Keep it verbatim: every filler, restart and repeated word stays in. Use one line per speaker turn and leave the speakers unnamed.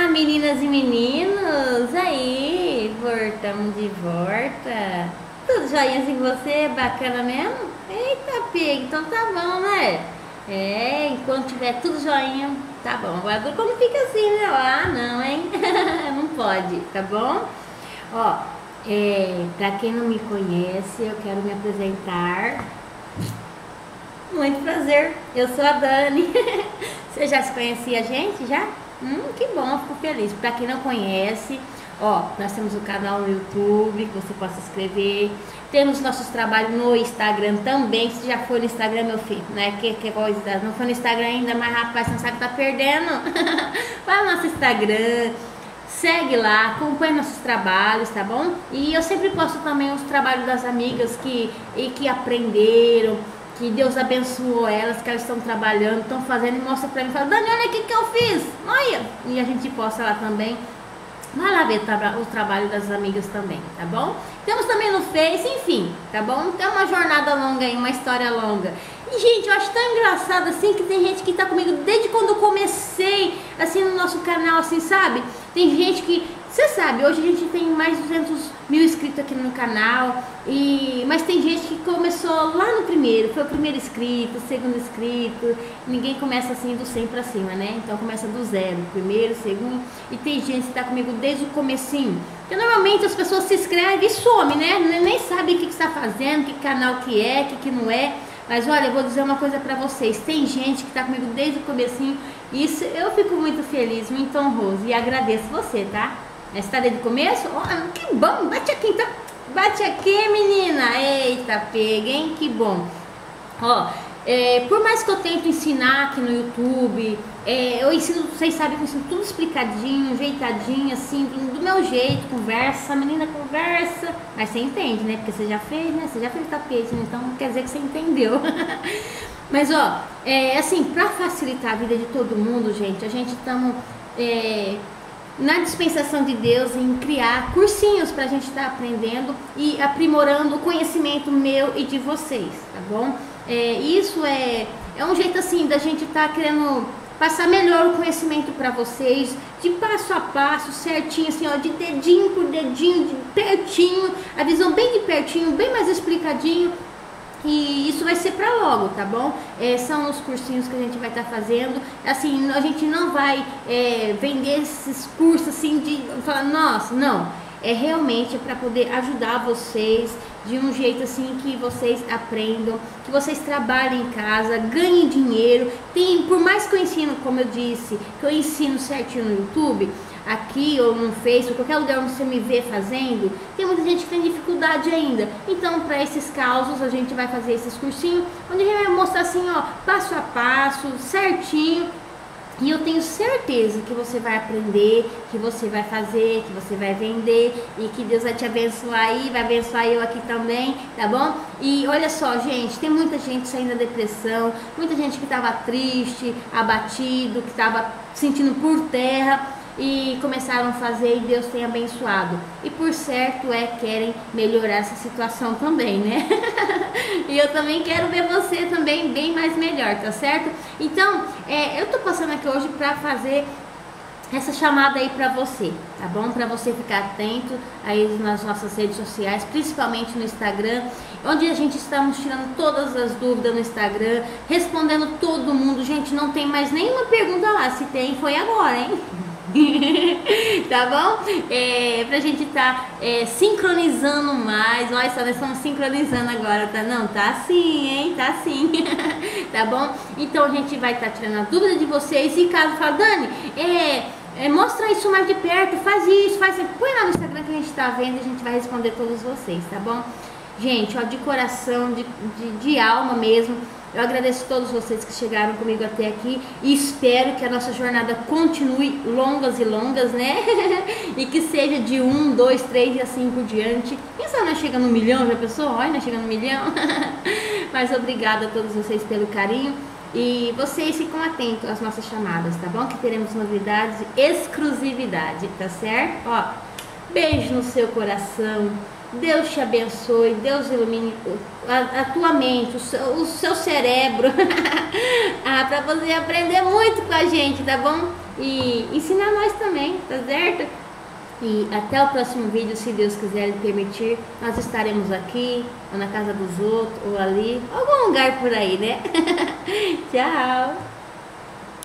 meninas e meninos, aí, voltamos de volta. Tudo joinha com você, bacana mesmo? Eita, pega, então tá bom, né? É, enquanto tiver tudo joinha, tá bom. Agora como fica assim, né? Ah, não, hein? Não pode, tá bom? Ó, é, pra quem não me conhece, eu quero me apresentar. Muito prazer, eu sou a Dani. Você já se conhecia a gente, já? Hum, que bom, fico feliz. Pra quem não conhece, ó, nós temos o canal no YouTube, que você possa se inscrever. Temos nossos trabalhos no Instagram também. Se já foi no Instagram, meu filho, né? Que, que coisa, não foi no Instagram ainda, mas rapaz, você não sabe que tá perdendo. Vai no nosso Instagram, segue lá, acompanha nossos trabalhos, tá bom? E eu sempre posto também os trabalhos das amigas que, e que aprenderam, que Deus abençoou elas, que elas estão trabalhando, estão fazendo, e mostra pra mim, fala, Dani, olha o que que eu fiz, olha! E a gente posta lá também. Vai lá ver o trabalho das amigas também, tá bom? Temos também no Face, enfim, tá bom? Tem uma jornada longa aí, uma história longa. E, gente, eu acho tão engraçado, assim, que tem gente que tá comigo desde quando eu comecei, assim, no nosso canal, assim, sabe? Tem gente que, você sabe, hoje a gente tem mais de duzentos mil inscritos aqui no canal, e, mas tem gente que começou lá no primeiro, foi o primeiro inscrito, o segundo inscrito, ninguém começa assim do cem pra cima, né? Então começa do zero, primeiro, segundo, e tem gente que tá comigo desde o comecinho. Porque normalmente as pessoas se inscrevem e somem, né? Nem sabe o que, que está fazendo, que canal que é, que, que não é. Mas olha, eu vou dizer uma coisa pra vocês, tem gente que tá comigo desde o comecinho, e isso eu fico muito feliz, muito honroso, e agradeço você, tá? Você tá desde o começo? Oh, que bom, bate aqui então, bate aqui, menina, eita, pega, hein, que bom. Ó, é, por mais que eu tento ensinar aqui no YouTube, é, eu ensino, vocês sabem que eu ensino tudo explicadinho, ajeitadinho, assim, do, do meu jeito, conversa, a menina conversa, mas você entende, né, porque você já fez, né, você já fez tapete, né? Então quer dizer que você entendeu. Mas ó, é, assim, pra facilitar a vida de todo mundo, gente, a gente estamos é, na dispensação de Deus em criar cursinhos pra gente estar tá aprendendo e aprimorando o conhecimento meu e de vocês, tá bom? É, isso é, é um jeito assim da gente estar tá querendo passar melhor o conhecimento para vocês, de passo a passo, certinho, assim, ó, de dedinho por dedinho, de pertinho, a visão bem de pertinho, bem mais explicadinho. E isso vai ser para logo, tá bom? É, são os cursinhos que a gente vai estar tá fazendo. Assim, a gente não vai é, vender esses cursos assim de falar, nossa, não. É realmente para poder ajudar vocês de um jeito assim que vocês aprendam, que vocês trabalhem em casa, ganhem dinheiro. Tem, por mais que eu ensino, como eu disse, que eu ensino certinho no YouTube, aqui ou no Facebook, qualquer lugar onde você me vê fazendo, tem muita gente que tem dificuldade ainda. Então, para esses casos, a gente vai fazer esses cursinhos, onde a gente vai mostrar assim, ó, passo a passo, certinho. E eu tenho certeza que você vai aprender, que você vai fazer, que você vai vender e que Deus vai te abençoar aí, vai abençoar eu aqui também, tá bom? E olha só, gente, tem muita gente saindo da depressão, muita gente que estava triste, abatido, que estava sentindo por terra e começaram a fazer e Deus tem abençoado. E por certo é, querem melhorar essa situação também, né? E eu também quero ver você também bem mais melhor, tá certo? Então, é, eu tô passando aqui hoje pra fazer essa chamada aí pra você, tá bom? Pra você ficar atento aí nas nossas redes sociais, principalmente no Instagram, onde a gente estamos tirando todas as dúvidas no Instagram, respondendo todo mundo. Gente, não tem mais nenhuma pergunta lá, se tem, foi agora, hein? Tá bom? É, pra gente tá é, sincronizando mais. Olha só, nós estamos sincronizando agora, tá? Não, tá assim, hein? Tá assim. Tá bom? Então a gente vai estar tá tirando a dúvida de vocês. E caso fale, Dani, é, é, mostra isso mais de perto, faz isso, faz isso. Põe lá no Instagram que a gente tá vendo e a gente vai responder todos vocês, tá bom? Gente, ó, de coração, de, de, de alma mesmo, eu agradeço a todos vocês que chegaram comigo até aqui e espero que a nossa jornada continue longas e longas, né? E que seja de um, dois, três e assim por diante. Quem sabe nós chegamos no milhão, já pensou? Olha, nós chegamos no milhão. Mas obrigada a todos vocês pelo carinho e vocês ficam atentos às nossas chamadas, tá bom? Que teremos novidades e exclusividade, tá certo? Ó, beijo no seu coração. Deus te abençoe, Deus ilumine a, a tua mente, o seu, o seu cérebro, ah, para você aprender muito com a gente, tá bom? E ensinar nós também, tá certo? E até o próximo vídeo, se Deus quiser e permitir, nós estaremos aqui, ou na casa dos outros, ou ali, algum lugar por aí, né? Tchau!